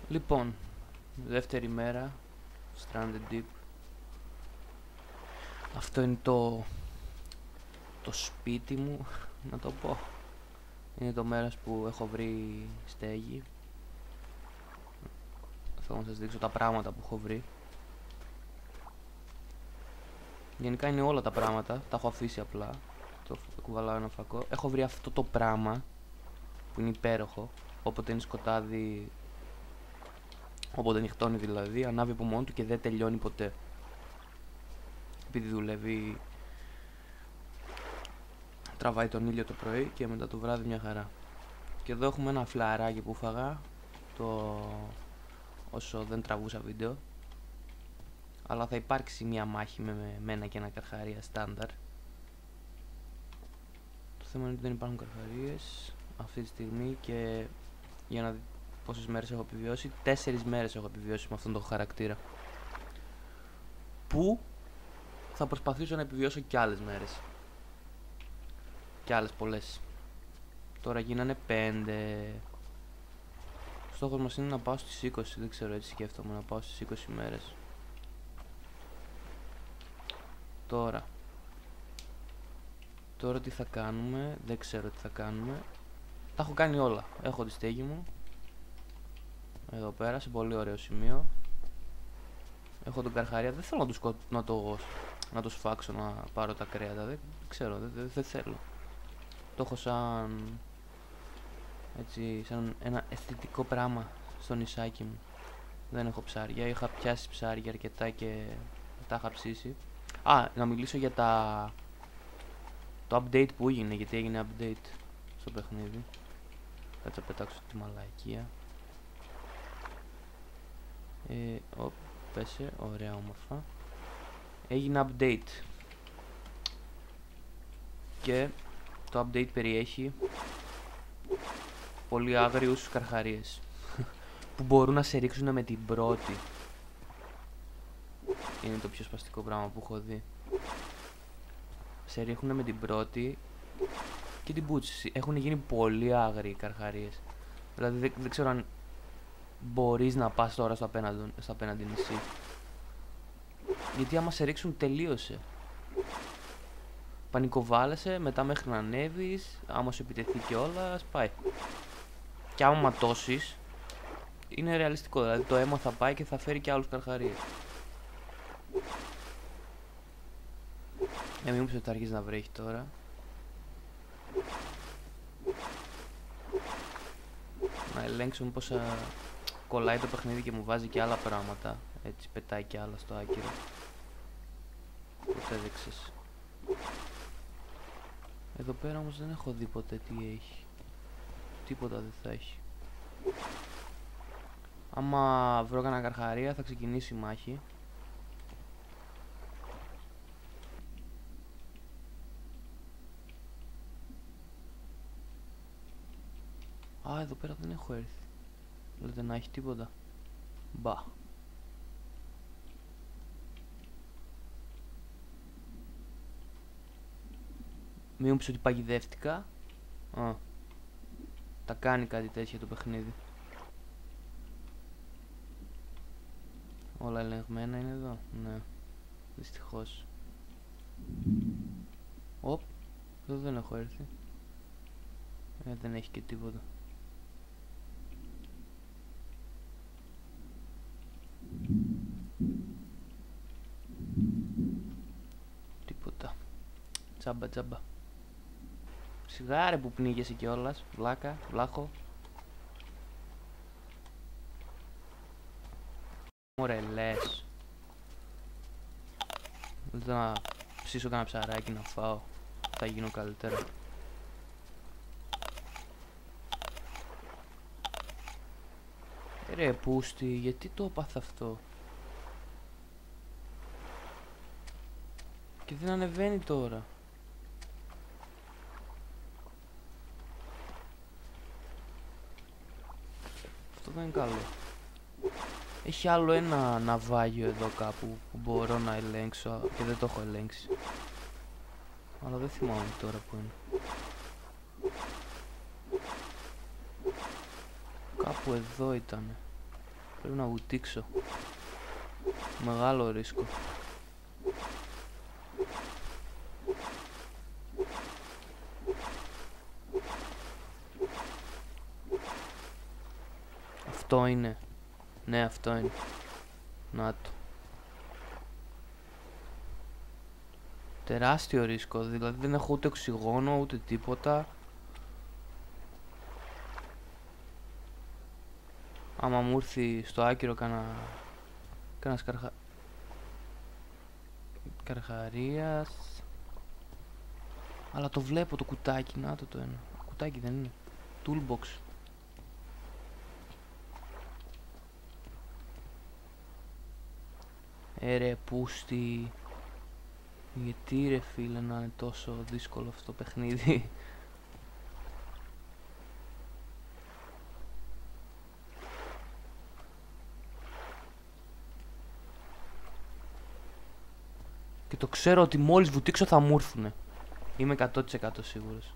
Λοιπόν, δεύτερη μέρα, Stranded Deep. Αυτό είναι το σπίτι μου, να το πω. Είναι το μέρος που έχω βρει στέγη. Θέλω να σας δείξω τα πράγματα που έχω βρει. Γενικά είναι όλα τα πράγματα, τα έχω αφήσει απλά. Το κουβαλάω ένα φακό. Έχω βρει αυτό το πράγμα που είναι υπέροχο. Όποτε είναι σκοτάδι, όποτε νυχτώνει δηλαδή, ανάβει από μόνο του και δεν τελειώνει ποτέ. Επειδή δουλεύει, τραβάει τον ήλιο το πρωί και μετά το βράδυ μια χαρά. Και εδώ έχουμε ένα φλαράκι που φάγα όσο δεν τραβούσα βίντεο. Αλλά θα υπάρξει μια μάχη με μένα και ένα καρχαρία στάνταρ. Το θέμα είναι ότι δεν υπάρχουν καρχαρίες αυτή τη στιγμή και για να δει πόσες μέρες έχω επιβιώσει. 4 μέρες έχω επιβιώσει με αυτόν τον χαρακτήρα. Που θα προσπαθήσω να επιβιώσω κι άλλες μέρες. Κι άλλες πολλές. Τώρα γίνανε 5. Ο στόχος μας είναι να πάω στις 20. Δεν ξέρω, έτσι σκέφτομαι, να πάω στις 20 μέρες. Τώρα τι θα κάνουμε? Δεν ξέρω τι θα κάνουμε. Τα έχω κάνει όλα. Έχω τη στέγη μου εδώ πέρα, σε πολύ ωραίο σημείο. Έχω τον καρχαρία. Δεν θέλω να το σφάξω, να πάρω τα κρέατα. Δεν ξέρω, δεν θέλω. Το έχω σαν έτσι, σαν ένα αισθητικό πράγμα στο νησάκι μου. Δεν έχω ψάρια. Είχα πιάσει ψάρια αρκετά και τα είχα ψήσει. Να μιλήσω για το update που έγινε, γιατί έγινε update στο παιχνίδι. Κάτσε να πετάξω τη μαλακία. Πέσε, ωραία, όμορφα. Έγινε update και το update περιέχει πολύ άγριους καρχαρίες που μπορούν να σε ρίξουν με την πρώτη. Είναι το πιο σπαστικό πράγμα που έχω δει. Σε ρίχνουν με την πρώτη και την πούτσι. Έχουν γίνει πολύ άγριοι καρχαρίες. Δηλαδή δεν ξέρω αν μπορείς να πας τώρα στο απέναντι νησί. Γιατί άμα σε ρίξουν τελείωσε. Πανικοβάλλεσαι, μετά μέχρι να ανέβεις. Άμα σου επιτεθεί κιόλας, πάει. Και άμα ματώσεις, είναι ρεαλιστικό. Δηλαδή το αίμα θα πάει και θα φέρει και άλλους καρχαρίες. Μην μου πεις ότι θα αρχίσει να βρέχει τώρα. Να ελέγξω μήπως κολλάει το παιχνίδι και μου βάζει και άλλα πράγματα. Έτσι πετάει και άλλα στο άκυρο. Ποτέ δεν ξέρεις. Εδώ πέρα όμως δεν έχω δει ποτέ τι έχει. Τίποτα δεν θα έχει. Άμα βρω κανένα καρχαρία θα ξεκινήσει η μάχη. Εδώ πέρα δεν έχω έρθει. Λέτε να έχει τίποτα? Μπα. Μην μου πεις ότι παγιδεύτηκα. Τα κάνει κάτι τέτοιο το παιχνίδι. Όλα ελεγμένα είναι εδώ. Ναι. Δυστυχώς. Εδώ δεν έχω έρθει. Δεν έχει και τίποτα. Τίποτα. Τζάμπα. Σιγάρε που πνίγεσαι κιόλας. Βλάχο. Ωραία, λες. Δεν να ψήσω κανένα ψαράκι να φάω. Θα γίνω καλύτερα. Ρε πούστη, γιατί το έπαθα αυτό? Και δεν ανεβαίνει τώρα. Αυτό δεν είναι καλό. Έχει άλλο ένα ναυάγιο εδώ κάπου που μπορώ να ελέγξω και δεν το έχω ελέγξει. Αλλά δεν θυμάμαι τώρα που είναι. Κάπου εδώ ήτανε. Πρέπει να βουτήξω. Μεγάλο ρίσκο. Αυτό είναι. Ναι, αυτό είναι. Να το. Τεράστιο ρίσκο, δηλαδή δεν έχω ούτε οξυγόνο ούτε τίποτα. Άμα μου έρθει στο άκυρο κανένας καρχαρίας. Αλλά το βλέπω το κουτάκι, να το ένα. Κουτάκι δεν είναι. Toolbox. Ρε πούστη. Γιατί ρε φίλε να είναι τόσο δύσκολο αυτό το παιχνίδι. Και το ξέρω ότι μόλις βουτήξω θα μου έρθουνε. Είμαι 100% σίγουρος.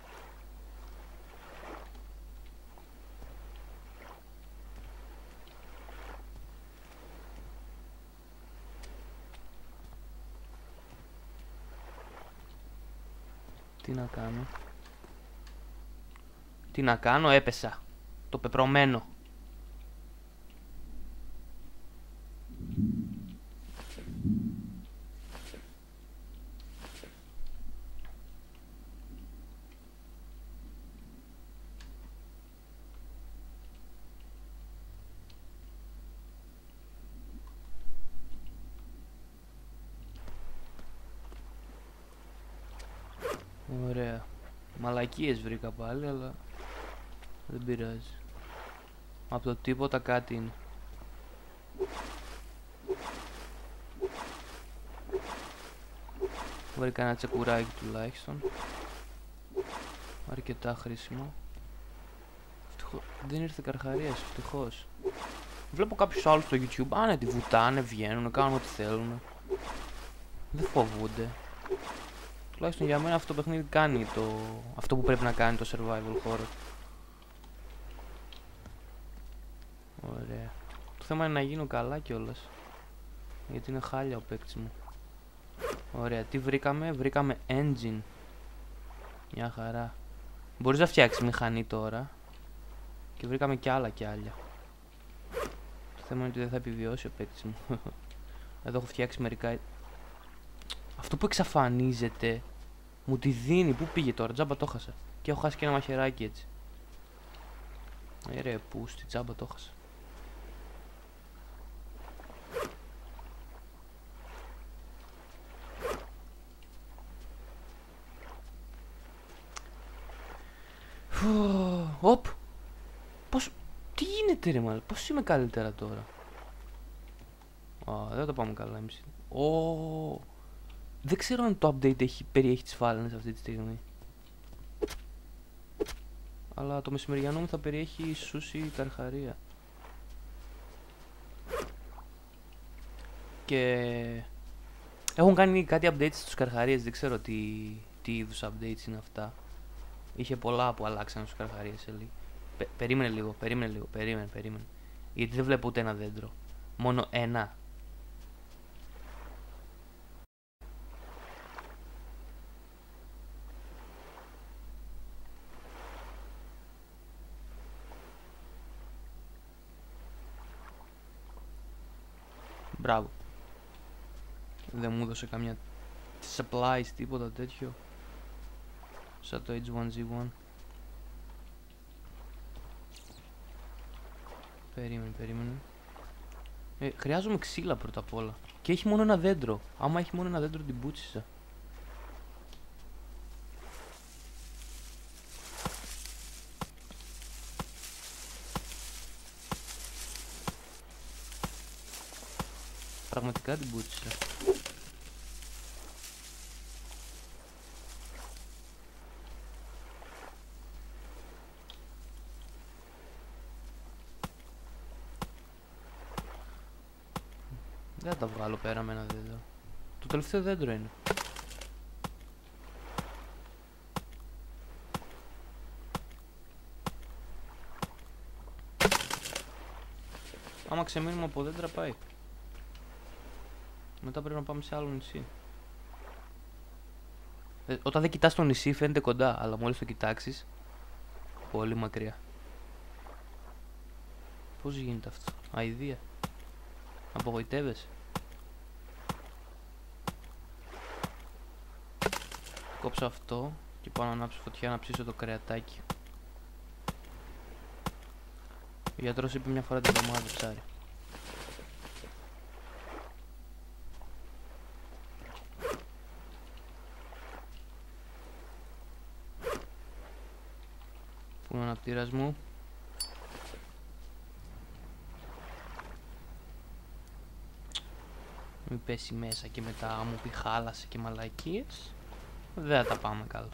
Τι να κάνω. Τι να κάνω, έπεσα. Το πεπρωμένο. Ωραία. Μαλακίες βρήκα πάλι, αλλά δεν πειράζει. Από το τίποτα κάτι είναι. Βρήκα ένα τσεκουράκι τουλάχιστον. Αρκετά χρήσιμο. Δεν ήρθε καρχαρίας, ευτυχώς. Βλέπω κάποιους άλλους στο YouTube, άνετοι βουτάνε, βγαίνουν, κάνουν ό,τι θέλουν. Δεν φοβούνται. Τουλάχιστον για μένα αυτό το παιχνίδι κάνει αυτό που πρέπει να κάνει το survival horror. Ωραία. Το θέμα είναι να γίνω καλά κιόλας. Γιατί είναι χάλια ο παίκτης μου. Ωραία, τι βρήκαμε? Βρήκαμε engine. Μια χαρά. Μπορείς να φτιάξεις μηχανή τώρα. Και βρήκαμε κι άλλα. Το θέμα είναι ότι δεν θα επιβιώσει ο παίκτης μου. Εδώ έχω φτιάξει μερικά. Αυτό που εξαφανίζεται μου τη δίνει. Πού πήγε τώρα? Τζάμπα το χάσα. Και έχω χάσει και ένα μαχαιράκι έτσι. Ρε πούστη, τζάμπα το χάσα. Οπ. Πώς... Τι γίνεται ρε μάλλον? Πώς είμαι καλύτερα τώρα? Δεν το πάμε καλά εμείς. Δεν ξέρω αν το update περιέχει τις φάλαινες αυτή τη στιγμή. Αλλά το μεσημεριανό μου θα περιέχει σούσι καρχαρία. Και... έχουν κάνει κάτι updates στους καρχαρίες, δεν ξέρω τι είδους updates είναι αυτά. Είχε πολλά που αλλάξαν στους καρχαρίες. Περίμενε λίγο. Γιατί δεν βλέπω ούτε ένα δέντρο. Μόνο ένα. Μπράβο. Δεν μου έδωσε καμιά supplies, τίποτα τέτοιο. Σαν το H1Z1. Περίμενε. Χρειάζομαι ξύλα πρώτα απ' όλα. Και έχει μόνο ένα δέντρο. Άμα έχει μόνο ένα δέντρο την πούτσισα. Πραγματικά την πούτσισα. Δεν θα τα βγάλω πέρα με ένα δέντρο. Το τελευταίο δέντρο είναι. Άμα ξεμείνουμε από δέντρα πάει. Μετά πρέπει να πάμε σε άλλο νησί. Όταν δεν κοιτάς το νησί φαίνεται κοντά, αλλά μόλις το κοιτάξεις, πολύ μακριά. Πώς γίνεται αυτό? Αηδία. Απογοητεύεσαι. Κόψω αυτό και πάω να ανάψω φωτιά να ψήσω το κρεατάκι. Ο γιατρός είπε μια φορά την εβδομάδα ψάρι. Πού είναι ο αναπτήρας μου? Μην πέσει μέσα και μετά μου πει χάλασε και μαλακίες. Δεν θα τα πάμε καλά.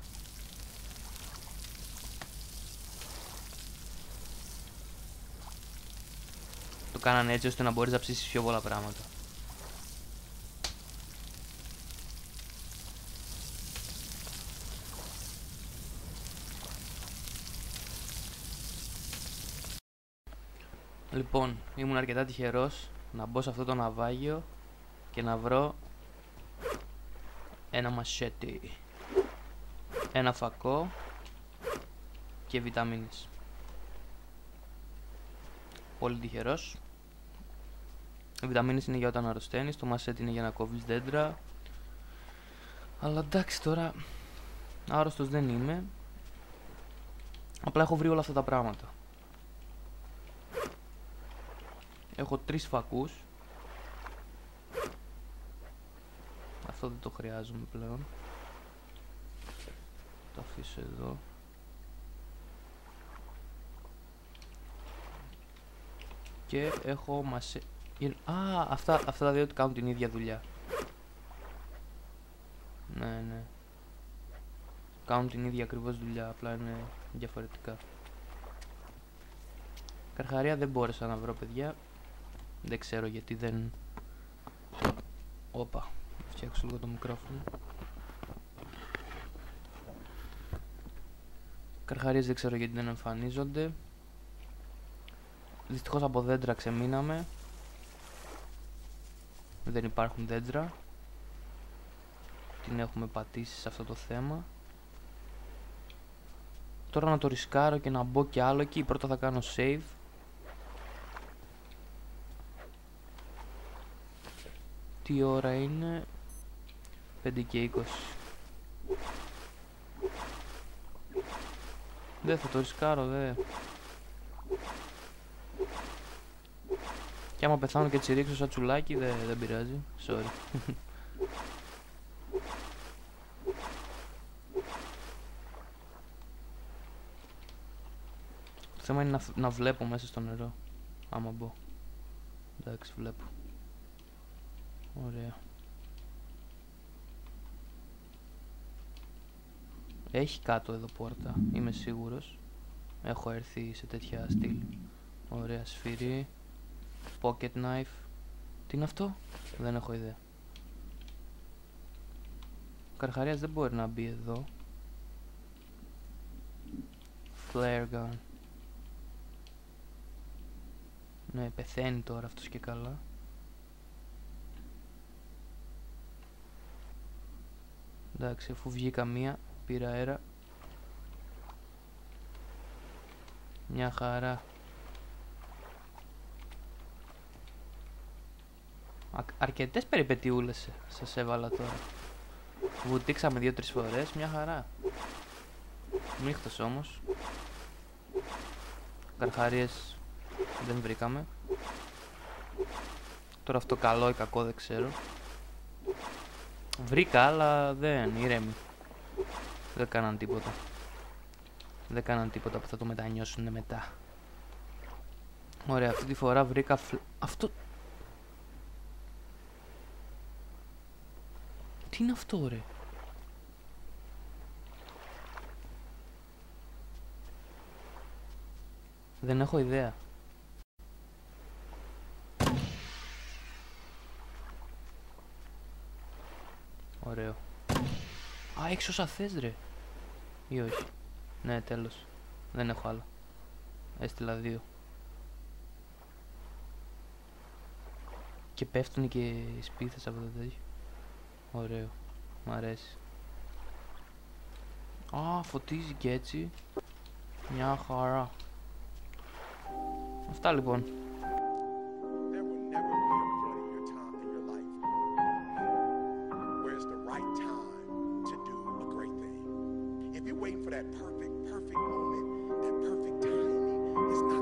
Το κάνανε έτσι ώστε να μπορείς να ψήσεις πιο πολλά πράγματα. Λοιπόν, ήμουν αρκετά τυχερός να μπω σε αυτό το ναυάγιο και να βρω ένα μασέτι, ένα φακό και βιταμίνες. Πολύ τυχερός. Οι βιταμίνες είναι για όταν αρρωσταίνεις, το μασέτι είναι για να κόβεις δέντρα. Αλλά εντάξει, τώρα άρρωστος δεν είμαι. Απλά έχω βρει όλα αυτά τα πράγματα. Έχω 3 φακούς. Αυτό δεν το χρειάζομαι πλέον. Το αφήσω εδώ. Και έχω αυτά τα δύο κάνουν την ίδια δουλειά. Ναι. Κάνουν την ίδια ακριβώς δουλειά, απλά είναι διαφορετικά. Καρχαρία δεν μπόρεσα να βρω, παιδιά. Δεν ξέρω γιατί δεν... Όπα, φτιάξω λίγο το μικρόφωνο. Καρχαρίες δεν ξέρω γιατί δεν εμφανίζονται. Δυστυχώς από δέντρα ξεμείναμε. Δεν υπάρχουν δέντρα. Την έχουμε πατήσει σε αυτό το θέμα. Τώρα να το ρισκάρω και να μπω κι άλλο εκεί. Πρώτα θα κάνω save. Τι ώρα είναι? 5 και 20. Δεν θα το ρισκάρω, δε. Και άμα πεθάνω και τσιρίξω σαν τσουλάκι, δεν πειράζει. Sorry. Το θέμα είναι να βλέπω μέσα στο νερό. Άμα μπω. Εντάξει, βλέπω. Ωραία. Έχει κάτω εδώ πόρτα, είμαι σίγουρος. Έχω έρθει σε τέτοια στυλ. Ωραία, σφυρί. Pocket knife. Τι είναι αυτό? Δεν έχω ιδέα. Ο Καρχαρίας δεν μπορεί να μπει εδώ. Flare gun. Ναι, πεθαίνει τώρα αυτός και καλά. Εντάξει, αφού βγήκα μία, πήρα αέρα. Μια χαρά. Αρκετές περιπετειούλες σας έβαλα τώρα. Βουτήξαμε 2-3 φορές, μια χαρά. Νύχτος όμως. Καρχαρίες δεν βρήκαμε. Τώρα αυτό καλό ή κακό δεν ξέρω. Βρήκα, αλλά δεν ηρέμη. Δεν κάναν τίποτα. Δεν κάναν τίποτα που θα το μετανιώσουν μετά. Ωραία, αυτή τη φορά βρήκα αυτό... Τι είναι αυτό, ρε? Δεν έχω ιδέα. Ωραίο. Α, έχεις όσα θες, ρε. Ή όχι? Ναι, τέλος. Δεν έχω άλλα. Έστειλα 2. Και πέφτουν και οι σπίθες από το τέτοιο. Ωραίο. Μ' αρέσει. Α, φωτίζει και έτσι. Μια χαρά. Αυτά λοιπόν. There will never be a point in your time in your life where it's the right time to do a great thing. If you're waiting for that perfect moment, that perfect timing, it's not